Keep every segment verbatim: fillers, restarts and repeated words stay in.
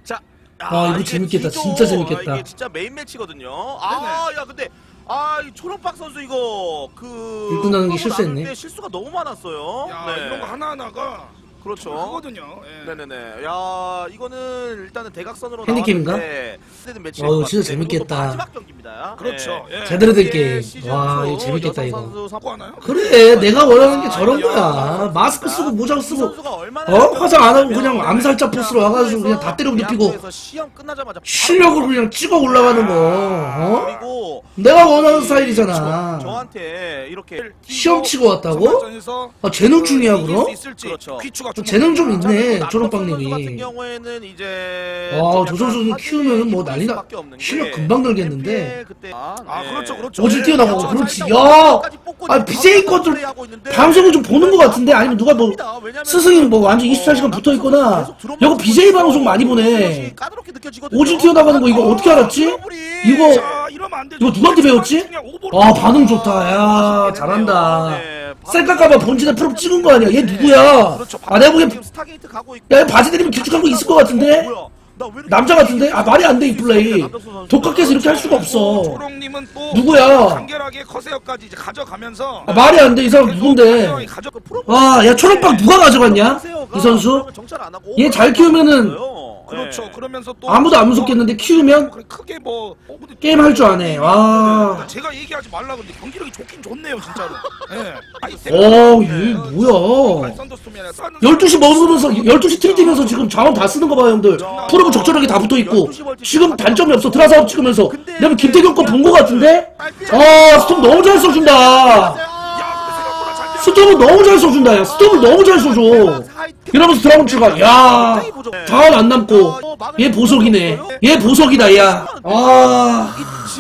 자, 아, 이거 재밌겠다. D조, 진짜 재밌겠다. 이게 진짜 메인 매치거든요. 아, 야 근데 아, 이 초록박 선수 이거 그 일꾼 나는 게 실수했네. 실수가 너무 많았어요. 야, 네. 이런 거 하나하나가 그렇죠. 그거든요. 예. 네네네. 야, 이거는 일단은 대각선으로 핸디캡인가? 어우, 진짜 재밌겠다. 마지막 경기입니다. 그렇죠. 네. 예. 제대로 될 게임. 와, 이거 재밌겠다, 이거. 갖고 하나요? 그래, 내가 원하는 게 저런 거야. 마스크 쓰고 모자 쓰고 어? 화장 안 하고 그냥 암살자 포스로 와가지고 그냥 다 때리고 눕히고 실력으로 그냥 찍어 올라가는 거. 어? 내가 원하는 스타일이잖아. 저한테 이렇게 시험 치고 왔다고? 아, 재능 중이야 그럼? 그렇죠. 재능 좀 있네, 초록빵님이. 같은 경우에는 이제 아, 저 선수는 키우면은 뭐 난리나. 실력 금방 늘겠는데. 아, 아, 그렇죠, 그렇죠. 어질 뛰어나가고, 그렇지. 야! 아, 비제이 것들 방송을 좀 보는 것 같은데? 아니면 누가 뭐, 스승이 뭐 완전 이십사 시간 붙어 있거나, 여거 비제이 방송 많이 보네. 오질 튀어나가는 거 이거 어떻게 알았지? 이거, 이거 누구한테 배웠지? 아, 반응 좋다. 야, 잘한다. 셀까까봐 본진에 프로 찍은 거 아니야? 얘 누구야? 아, 내가 보기엔, 야, 바지 내리면 길쭉한 거 있을 것 같은데? 남자 같은데? 아, 말이 안 돼, 이 플레이. 독학해서 이렇게 할 수가 없어. 조롱님은 또 누구야? 간결하게 커세어까지 이제 가져가면서 아, 말이 안 돼, 이 사람 누군데? 와, 야, 초록빵 누가 가져갔냐? 이 선수? 얘 잘 키우면은, 그렇죠. 그러면서 또 아무도 안 무섭겠는데 키우면 크게 뭐 게임 할 줄 아네. 와. 제가 얘기하지 말라 근데 경기력이 좋긴 좋네요, 진짜로. 예. 오, 얘 뭐야? 열두 시 먹으면서 열두 시 트리팅에서 지금 자원 다 쓰는 거 봐, 형들. 프로브 적절하게 다 붙어 있고. 지금 단점이 없어. 드라사업 찍으면서. 내가 김태경 거 본 거 같은데? 아, 스톰 너무 잘 써준다. 스톰은 너무 잘 써준다. 야, 스톰을 너무 잘 써줘. 이러면서 드라곤 추가. 야, 자원 안 남고. 얘 보석이네. 얘 보석이다, 야. 아.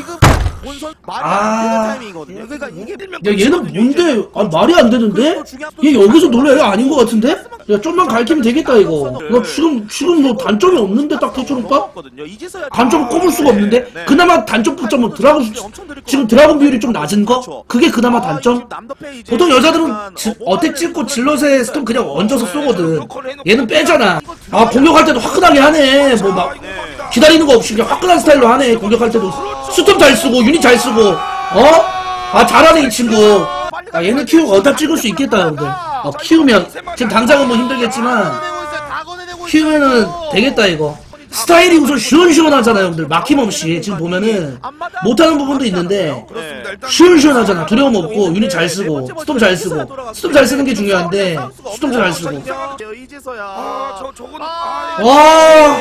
아. 야, 얘는 뭔데? 아, 말이 안 되는데? 얘 여기서 놀래? 얘 아닌 것 같은데? 야, 좀만 가르치면 되겠다, 이거. 나 지금, 지금 뭐 단점이 없는데, 딱 대처롭다? 단점 꼽을 수가 없는데? 그나마 단점 붙자면 드라곤, 지금 드라곤 비율이 좀 낮은 거? 그게 그나마 단점? 보통 여자들은 지, 어택 찍고 질럿에 스톰 그냥 얹어서 쏘거든. 얘는 빼잖아. 아, 공격할 때도 화끈하게 하네. 뭐 막, 기다리는 거 없이 그냥 화끈한 스타일로 하네. 공격할 때도. 스톰 잘 쓰고, 유닛 잘 쓰고, 어? 아, 잘하네, 이 친구. 아, 얘는 키우고 어디다 찍을 수 있겠다, 여러분들. 어, 키우면. 지금 당장은 뭐 힘들겠지만, 키우면은 되겠다, 이거. 스타일이 우선 시원시원하잖아요, 형들. 막힘없이. 지금 보면은, 못하는 부분도 있는데, 시원시원하잖아. 두려움 없고, 유닛 잘 쓰고, 스톰 잘 쓰고. 스톰 잘 쓰는 게 중요한데, 스톰 잘 쓰고. 아, 저, 저거는. 와.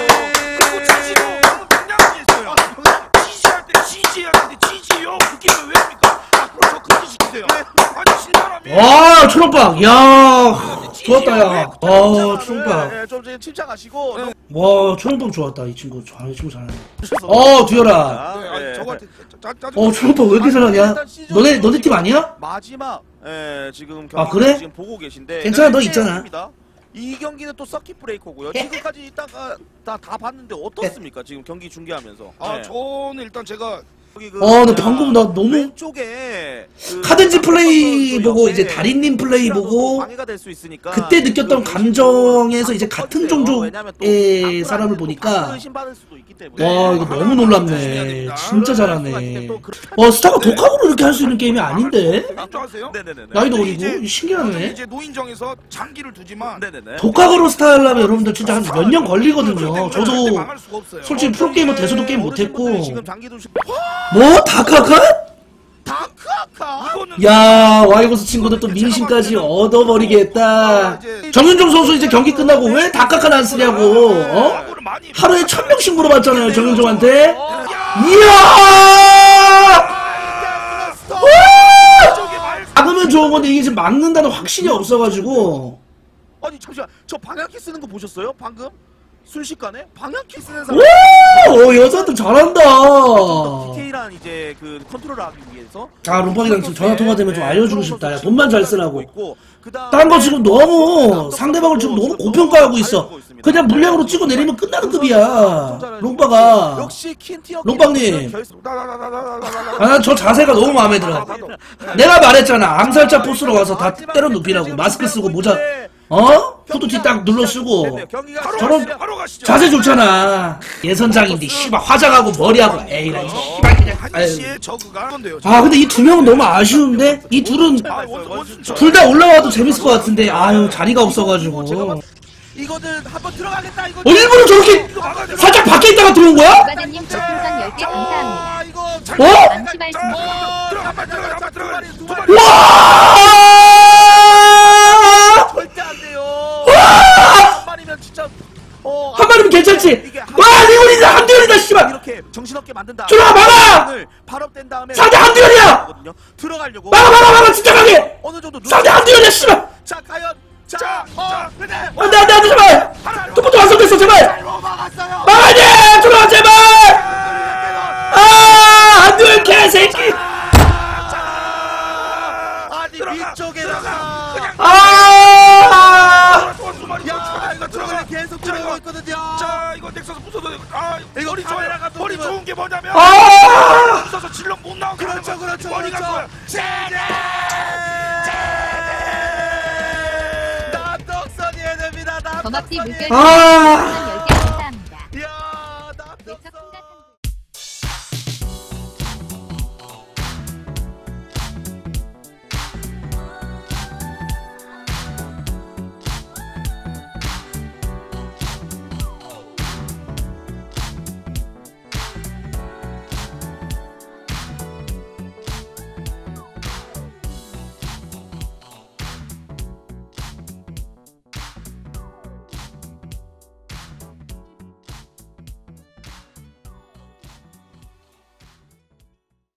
와, 초록박, 야, 좋았다, 야. 아, 초록박. 좀 침착하시고. 와, 초록박 좋았다, 이 친구. 아, 이 친구 잘하네. 어, 듀얼아. 어, 초록박 왜 이렇게 잘하냐? 너네, 너네 팀 아니야? 마지막, 예, 지금 경기 아, 그래? 지금 보고 계신데. 괜찮아, 너 있잖아. 이 경기는 또 서킷 브레이커고요. 지금까지 이따가 다, 다 봤는데 어떻습니까? 지금 경기 중계하면서. 아, 네. 저는 일단 제가 그, 어, 나 방금 나 너무 왼쪽에 그 카덴지 플레이 보고 이제 다리님 플레이 보고 방해가 될 수 있으니까 그때 느꼈던 감정에서 이제 같은 종족의 사람을 보니까 와, 이거 너무 놀랍네. 진짜 잘하네. 와, 스타가 독학으로 이렇게 할 수 있는 게임이 아닌데? 나이도 어리고 신기하네. 이제 노인정에서 장기를 두지만 독학으로 스타 하려면 여러분들 진짜 한 몇 년 걸리거든요. 저도 솔직히 프로게이머 돼서도 게임 못했고. 뭐? 다카카? 다카카? 야, 와이버스 친구들 또 민심까지 얻어버리겠다. 정윤종 선수 이제 경기 끝나고 왜 다카카는 안 쓰냐고. 어? 하루에 천 명씩 물어봤잖아요, 정윤종한테. 이야! 막으면 좋은 건데 이게 지금 막는다는 확신이 없어가지고. 아니 잠시만, 저 방향키 쓰는 거 보셨어요? 방금? 순식간에 방향키 쓰는 사람. 오, 여자들 잘한다. 디테일한 이제 그 컨트롤을 하기 위해서. 아, 룸팡이랑 지금 전화 통화되면 좀 알려주고 싶다. 야, 돈만 잘 쓰라고. 딴 거 지금 너무 상대방을 지금 너무 고평가하고 있어. 그냥 물량으로 찍어 내리면 끝나는 급이야. 롱빠가. 롱빵님. 아, 난 저 자세가 너무 마음에 들어. 내가 말했잖아. 암살자 포스로 와서 다 때려 눕히라고. 마스크 쓰고 모자 어? 후드티 딱 눌러 쓰고 됐네요. 경기가 바로 저런 가시죠. 바로 가시죠. 자세 좋잖아. 예선장인데 씨발 화장하고 머리하고 에이라 이 씨발 그냥. 아유. 한시의 저그가 건데요. 아 근데 이 두 명은 너무 아쉬운데 이 둘은 아, 원수 원수 저. 둘 다 올라와도 재밌을 것 같은데 아유 자리가 없어가지고. 어 이거는 한번 들어가겠다 이거. 일부러 저렇게 살짝 밖에 있다가 들어온 거야? 오바다님 별풍선 열 개 감사합니다. 아 이거 어? 암시발 자, 습니다. 들어가 빨리 들어가 빨리 들어가. 두 두 마리. 마리. 와! 절대 안 돼요. 와! 한 마리면 진짜 어, 한 마리면 괜찮지? 이게 한 와 리온이다 한두열이다 씨발. 이렇게 정신없게 만든 다음에 들어가, 막아! 발업된 다음에 상대 한두열이야! 거든요. 들어가려고 막아 막아 막아 진짜 강해. 어느 정도 누- 상대 한두열이야 씨발. 자 과연 자, 자, 어, 자. 근데 안돼 안돼 안돼 제발. 또부터 완성됐어 제발. 로 막았어요. 막아야 들어와 제발. 아 한두열 개새끼. 아니 들어가, 위쪽에다가 그냥 아. 두 마리. 야 이거 들어가. 들어가 계속 들어가고 있거든요. 자, 이거 넥서스 부숴도 되고. 아, 이거 머리 좋아요. 카메라 감독님은- 머리 좋은 게 뭐냐면 아. 부숴서 질러 못 나오게 하는 그렇죠 거야. 그렇죠 머리가 그렇죠. 좋아요. 제재 남덕선이 해냅니다. 범합디 남덕선이 물결 아.